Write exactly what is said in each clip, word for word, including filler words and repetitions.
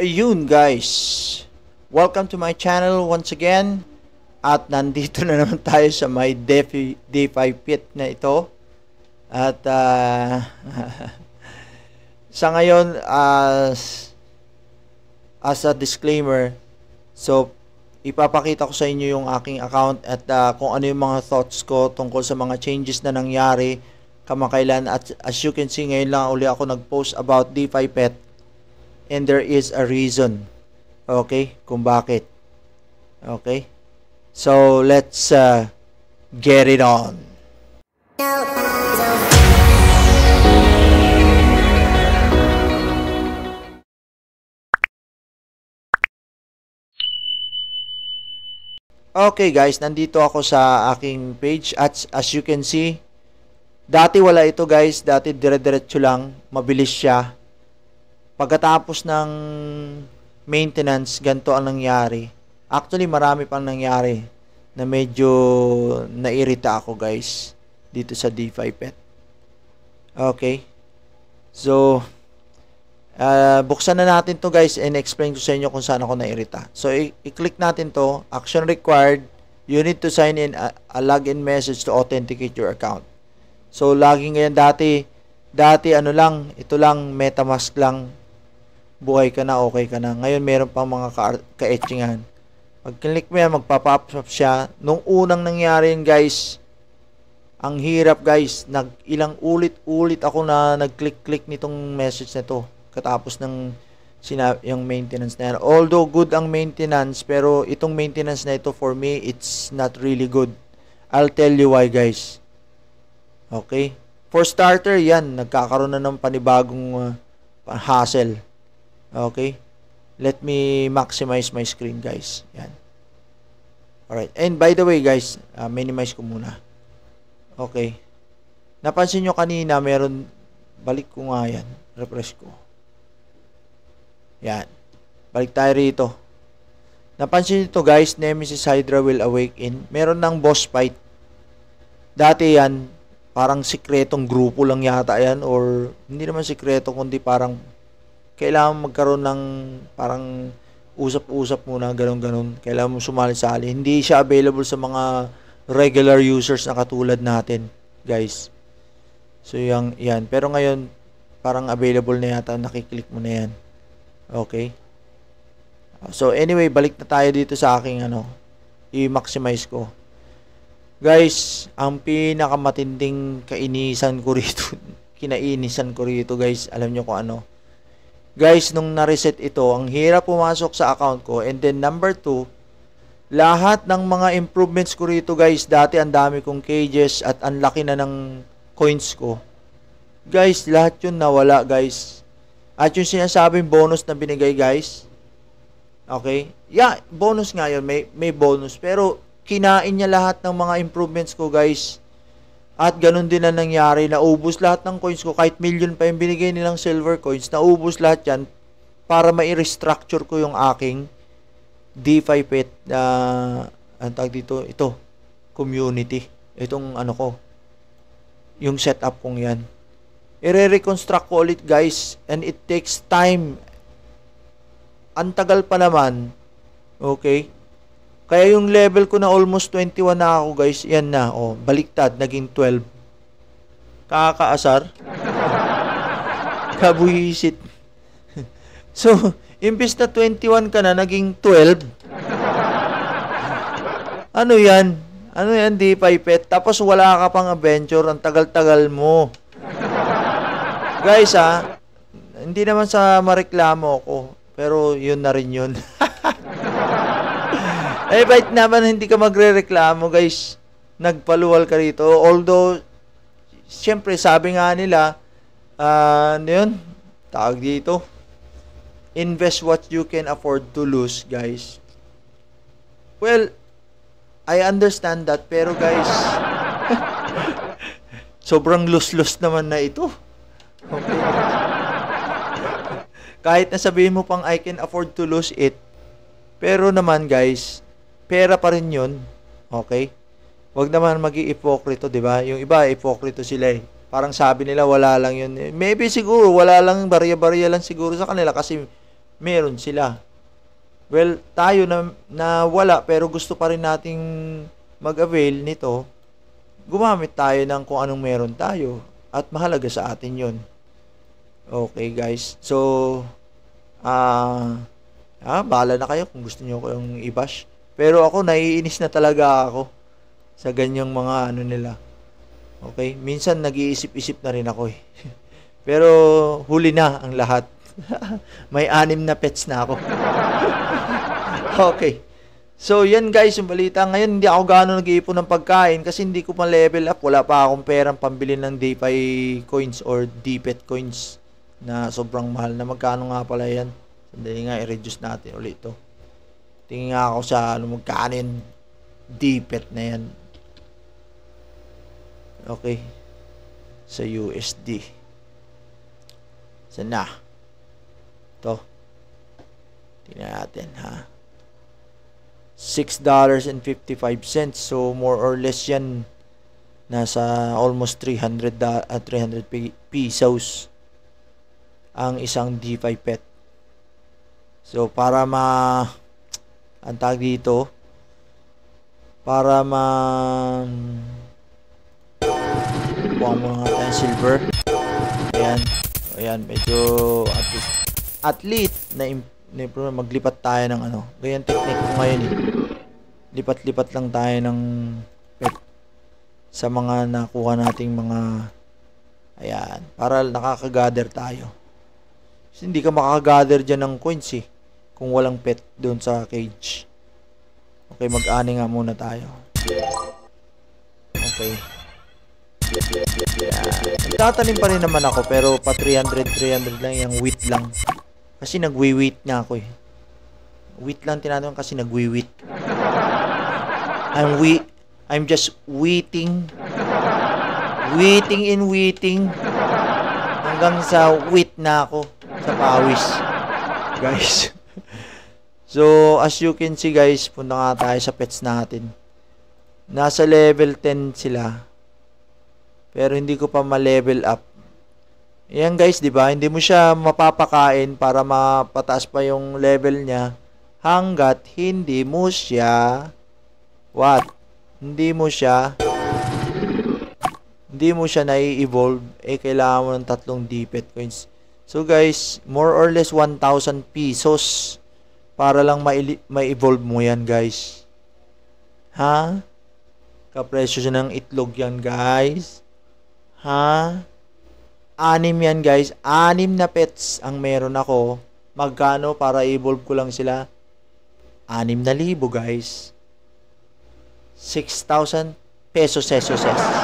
Ayun guys, welcome to my channel once again. At nandito na naman tayo sa my Defi, Defi pit na ito. At uh, sa ngayon, as, as a disclaimer, so ipapakita ko sa inyo yung aking account at uh, kung ano yung mga thoughts ko tungkol sa mga changes na nangyari kamakailan. At as you can see, ngayon lang uli ako nag-post about DPet. And there is a reason, okay, kung bakit. Okay, so let's uh, get it on. Okay guys, nandito ako sa aking page at as you can see, dati wala ito guys, dati dire-diretso lang, mabilis siya. Pagkatapos ng maintenance, ganito ang nangyari. Actually, marami pang nangyari na medyo nairita ako guys dito sa DPet. Okay. So, uh, buksan na natin to guys and explain ko sa inyo kung saan ako nairita. So, i-click natin to. Action required. You need to sign in a, a login message to authenticate your account. So, login ngayon dati, dati ano lang, ito lang, MetaMask lang. Buhay ka na, okay ka na. Ngayon, meron pang mga ka-etchingan. Pag-click mo yan, magpa-pop up siya. Nung unang nangyari yun, guys, ang hirap, guys. Nag, ilang ulit-ulit ako na nag-click-click nitong message na to. Katapos ng sinab yung maintenance na yan. Although, good ang maintenance, pero itong maintenance na ito, for me, it's not really good. I'll tell you why, guys. Okay? For starter, yan. Nagkakaroon na ng panibagong uh, hassle. Okay, let me maximize my screen guys. Yan. Alright, and by the way guys, uh, minimize ko muna. Okay, napansin nyo kanina meron, balik ko nga yan, refresh ko. Yan, balik tayo rito. Napansin nyo guys, Nemesis Hydra will awaken. Meron ng boss fight. Dati yan, parang sikretong grupo lang yata yan, or hindi naman sikreto kundi parang kailangan magkaroon ng parang usap-usap muna, ganun-ganun. Kailangan mo sumali-sali. Hindi siya available sa mga regular users na katulad natin, guys. So, yung, yan. Pero ngayon, parang available na yata. Nakiklik mo na yan. Okay. So, anyway, balik na tayo dito sa aking, ano, i-maximize ko. Guys, ang pinakamatinding kainisan ko rito, kinainisan ko rito, guys. Alam nyo kung ano. Guys, nung na-reset ito, ang hirap pumasok sa account ko. And then number two, lahat ng mga improvements ko rito guys, dati ang dami kong cages at ang laki na ng coins ko. Guys, lahat yun nawala guys. At yung sinasabing bonus na binigay guys, okay? Yeah, bonus nga yun, may, may bonus. Pero kinain niya lahat ng mga improvements ko guys. At ganun din na nangyari, naubos lahat ng coins ko, kahit million pa yung binigay nilang silver coins, naubos lahat yan para ma-restructure ko yung aking DPet na, uh, ang tag dito, ito, community. Itong ano ko, yung setup kong yan. I-reconstruct ko ulit guys, and it takes time. Ang tagal pa naman, okay? Kaya yung level ko na almost twenty-one na ako guys, yan na, oh, baliktad, naging twelve. Kakaasar. Kabuhisit. So, imbis na twenty-one ka na, naging twelve. Ano yan? Ano yan, DPet? Tapos wala ka pang adventure, ang tagal-tagal mo. Guys ha, hindi naman sa mareklamo ko, pero yun na rin yun. Eh, bait naman hindi ka magre-reklamo, guys. Nagpaluwal ka rito. Although, siyempre, sabi nga nila, uh, ano yun? Tawag dito. Invest what you can afford to lose, guys. Well, I understand that. Pero, guys, sobrang lose-lose naman na ito. Okay. Kahit na sabihin mo pang I can afford to lose it. Pero naman, guys, pera pa rin yun. Okay? Huwag naman mag-i-ipokrito, di ba? Yung iba, ipokrito sila eh. Parang sabi nila, wala lang yun. Maybe siguro, wala lang, barya-barya lang siguro sa kanila kasi meron sila. Well, tayo na, na wala pero gusto pa rin nating mag-avail nito, gumamit tayo ng kung anong meron tayo at mahalaga sa atin yon. Okay guys, so ah, uh, ah, bahala na kayo kung gusto nyo ko yung i-bash. Pero ako, naiinis na talaga ako sa ganyang mga ano nila. Okay, minsan nag-iisip-isip na rin ako eh. Pero huli na ang lahat. May anim na pets na ako. Okay. So, yan guys, yung balita. Ngayon, hindi ako gano'n nag-iipon ng pagkain kasi hindi ko pa level up. Wala pa akong perang pambili ng DeFi coins or DPet coins na sobrang mahal. Na magkano nga pala yan? Sandali nga, i-reduce natin ulit ito. Tingin nga ako sa ano, magkano yung DPet na yan. Okay. Sa U S D. Saan na? Ito. Tingnan natin, ha? six dollars and fifty-five cents. So, more or less yan. Nasa almost three hundred, uh, three hundred pesos ang isang DeFi pet. So, para ma... ang tag dito, para ma... buwang mo nga tayo silver. Ayan. Ayan, medyo at least, at least na, na maglipat tayo ng ano. Ganyan technique ko ngayon eh. Lipat-lipat lang tayo ng pet sa mga nakuha nating mga ayan, para nakaka-gather tayo. Kasi hindi ka makaka-gather dyan ng coins eh kung walang pet doon sa cage. Okay, mag-ani nga muna tayo. Okay. Ayan. Tatanim pa rin naman ako pero pa three hundred, three hundred lang yung wheat lang. Kasi nagwi-wheat na ako eh. Wheat lang tinatanong kasi nagwi-wheat. I'm we I'm just waiting. Waiting in waiting. Hanggang sa wheat na ako sa pawis. Guys. So, as you can see guys, punta nga tayo sa pets natin. Nasa level ten sila. Pero hindi ko pa ma-level up. Yan guys, di ba? Hindi mo siya mapapakain para mapataas pa yung level niya hanggat hindi mo siya what? Hindi mo siya hindi mo siya nai-evolve, eh kailangan mo ng tatlong DPet coins. So guys, more or less one thousand pesos para lang ma-evolve mo yan guys. Ha? Kapresyo siya ng itlog yan guys. Ha? Anim yan guys. Anim na pets ang meron ako. Magkano para i-evolve ko lang sila? Anim na libo guys. six thousand pesos pesos.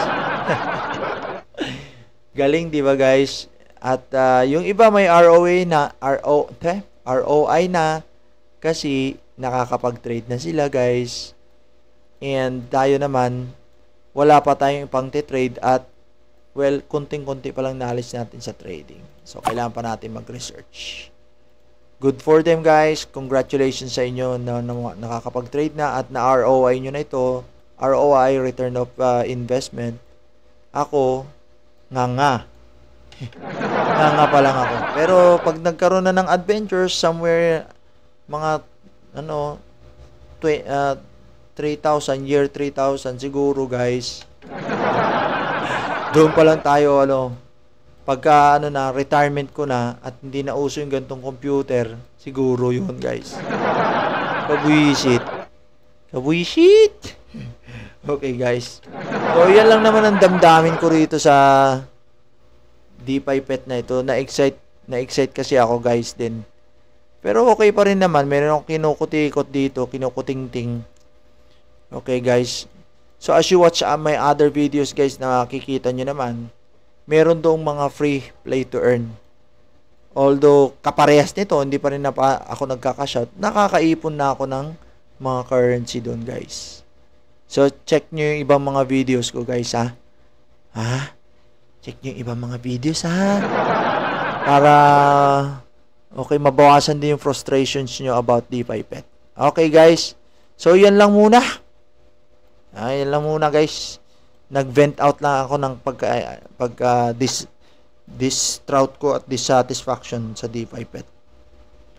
Galing diba guys? At uh, yung iba may R O A na R O, te, R O I na kasi nakakapag-trade na sila guys. And tayo naman wala pa tayong pang trade at well, kunting-kunti pa lang knowledge natin sa trading. So, kailangan pa natin mag-research. Good for them, guys. Congratulations sa inyo na, na nakakapag-trade na at na R O I nyo na ito. R O I, Return of uh, Investment. Ako, nga nga. nga nga pa lang ako. Pero, pag nagkaroon na ng adventures somewhere, mga, ano, uh, three thousand, year three thousand, siguro, guys. Doon pa lang tayo, ano, pagka, ano na, retirement ko na, at hindi na uso yung gantong computer, siguro yun, guys. Kabwisit. Kabwisit! Okay, guys. So, yan lang naman ang damdamin ko rito sa DeFi pet na ito. Na-excite, na-excite kasi ako, guys, din. Pero okay pa rin naman. Meron akong kinukutikot dito, kinukuting-ting. Okay, guys. So, as you watch uh, my other videos, guys, na makikita nyo naman, meron doong mga free play to earn. Although, kaparehas nito, hindi pa rin na pa ako nagkakashout, nakakaipon na ako ng mga currency doon, guys. So, check nyo yung ibang mga videos ko, guys, ha? Ha? Check nyo yung ibang mga videos, ha? Para, okay, mabawasan din yung frustrations nyo about DeFi pet. Okay, guys. So, yan lang muna. Ay, lang muna guys. Nag-vent out lang ako ng pagka, pagka dis, distraught ko at dissatisfaction sa DeFi pet.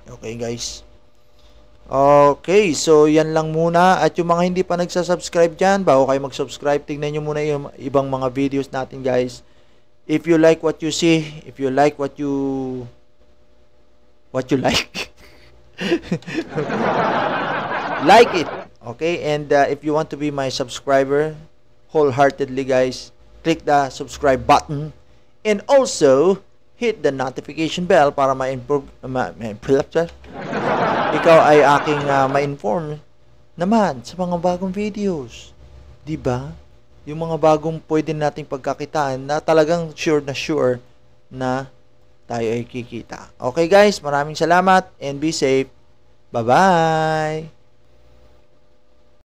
Okay, guys. Okay, so yan lang muna. At yung mga hindi pa nagsasubscribe dyan, bago kayo mag-subscribe, tignan nyo muna yung ibang mga videos natin, guys. If you like what you see, if you like what you what you like, like it. Okay, and uh, if you want to be my subscriber wholeheartedly, guys, click the subscribe button and also hit the notification bell para ma-improve ma, ma, ikaw ay aking uh, ma-inform naman sa mga bagong videos. 'Di ba? Yung mga bagong pwede nating pagkakitaan na talagang sure na sure na tayo ay kikita. Okay, guys, maraming salamat and be safe. Bye-bye.